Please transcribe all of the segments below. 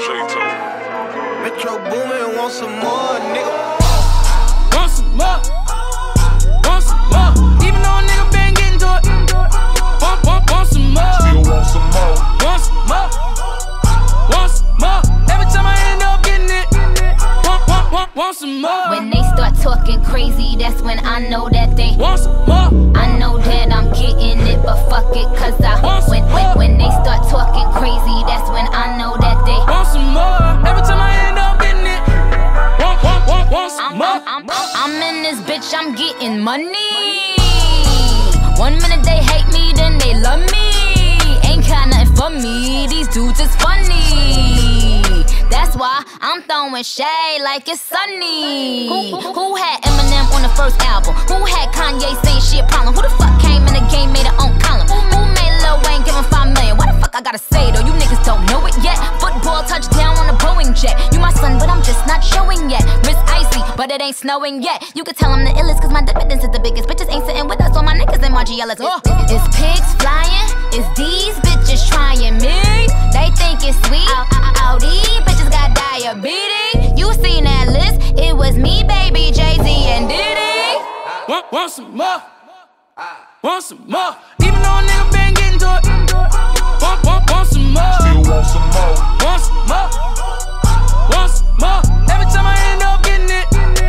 Metro Boomin, want some more, nigga. Want some more. Want some more. Even though a nigga been getting to it. Want some more. Still want some more. Want some more. Want some more. Every time I end up getting it. Want some more. When they start talking crazy, that's when I know that they want some more. I know that I'm getting it, but fuck it, cause when they start talking crazy, that's when I know that they want some more. Every time I end up getting it. Want some more. I'm in this bitch, I'm getting money. 1 minute they hate me, then they love me. Ain't got nothing for me, these dudes is funny. That's why I'm throwing shade like it's sunny. Who had Eminem on the first album? Who had Kanye saying she a problem? Who the fuck came in the game, made her own column? Who made Lil Wayne give him 5 million? Why the fuck I gotta say though? You niggas don't know it yet. Football touchdown on a Boeing jet. You my son, but I'm just not showing yet. Wrist icy, but it ain't snowing yet. You could tell I'm the illest, cause my dividends is the biggest. Bitches ain't sitting with us, all my niggas in my GLS. Is pigs flying? Is these bitches trying me? They think it's sweet. All these bitches got diabetes. You seen that list? It was me, baby, Jay-Z and Diddy. Want some more. Want some more. Even though a nigga been getting to it. Want some more. Still want some more. Want some more. Want some more. Every time I end up getting it.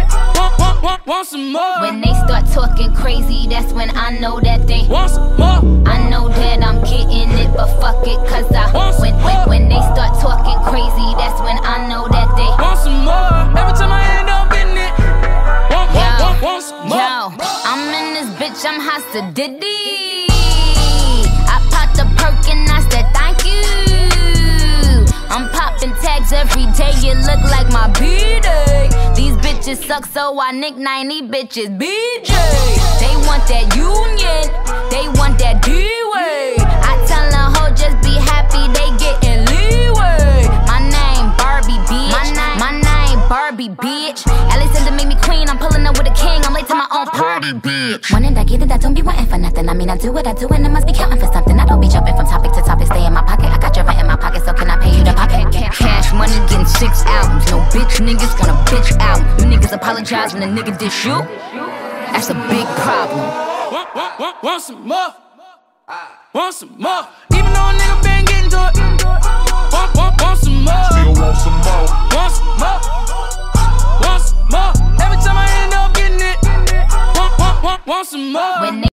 Want some more. When they start talking crazy, that's when I know that they want some more. I know that I'm getting it, but fuck it, cause when they start talking crazy, that's when I know that they want some more. Every time I end up getting it. Want some more. Yo, I'm in this bitch, I'm Hasta Diddy. I popped a perk and I said thank you. I'm popping tags every day, you look like my B-Day. These bitches suck, so I nickname these bitches BJ. They want that union, they want that D-Way. I tell a hoe just be happy, they getting leeway. My name Barbie, bitch. My name Barbie, bitch. Alexander made me queen, I'm pulling up with a king. I'm late to my own party, bitch. When I get it, I don't be wanting for nothing. I mean, I do what I do and I must be counting for something. I don't be jumping from topic to topic, stay in my pocket. I got your rent in my pocket, so can I pay you to pop it? Cash money getting 6 albums. No bitch niggas want a bitch album. You niggas apologize when a nigga dish you. That's a big problem. Want some more. Want some more. Even though a nigga been getting to it. Want some more. Still want some more. Want some more. Want some more. Every time I end up getting it. Want some more.